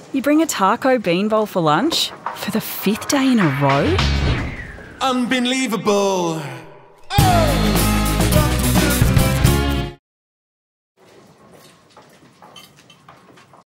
You bring a taco bean bowl for lunch? For the 5th day in a row? unBEANlievable! Oh!